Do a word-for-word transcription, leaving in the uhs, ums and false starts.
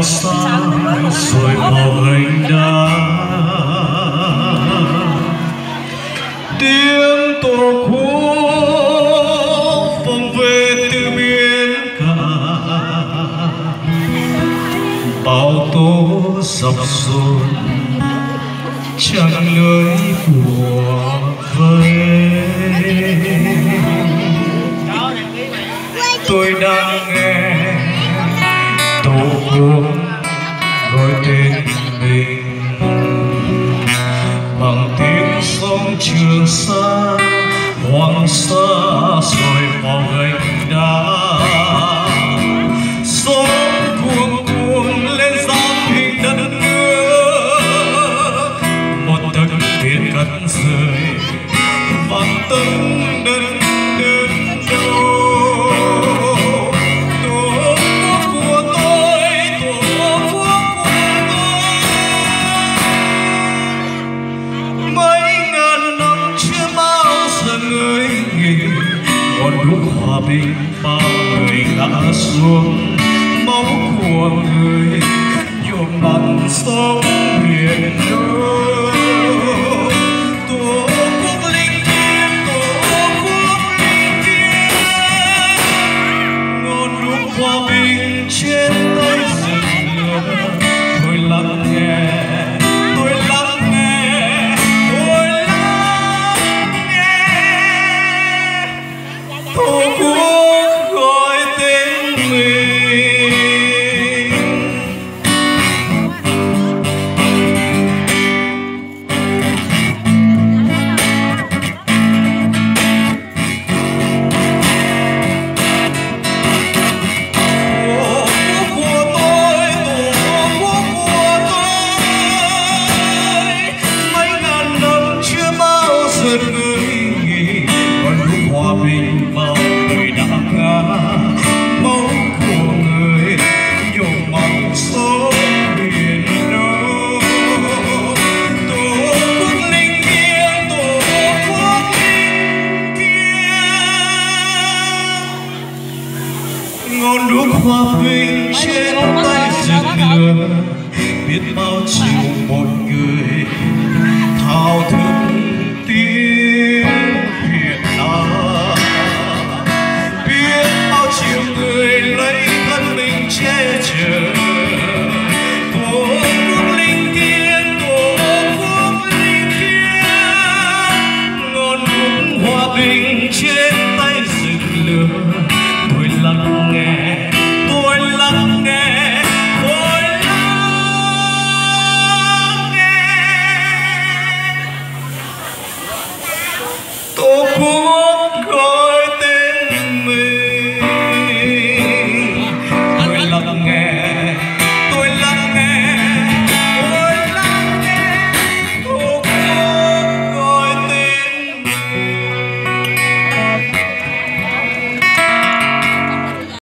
xa rồi màu gành đá tiếng tổ quốc vòng về từ biển cả bao tố dọc dồn chẳng lưới của vơi tôi đang nghe tổ quốc gọi tên mình bằng tiếng sóng Trường Sa Hoàng Sa rồi màu gành đá sóng cuồn cuộn lên dáng hình đất nước một tấc biển cắt rời vang tưng đất đất đâu tổ quốc của tôi tổ quốc của tôi mấy ngàn năm chưa bao giờ ngơi nghỉ ngọn đuốc hòa bình bao người ngã xuống máu của người nhuộm mặn sông biển nước tổ quốc linh thiêng tổ quốc linh thiêng ngọn đuốc hòa bình trên tay rực lửa tôi lắng nghe tôi lắng nghe tôi lắng nghe tổ quốc gọi tên mình. Bình bao người đã ngã máu của người nhuộm mặn sông biển đâu tổ quốc linh thiêng tổ quốc linh thiêng ngọn đuốc hòa bình trên tay rực lửa biết bao chiều một người thao thức tiếng Việt Nam chiều người lấy thân mình che chở tổ quốc linh thiêng tổ quốc linh thiêng ngọn đuốc hòa bình trên tay rực lửa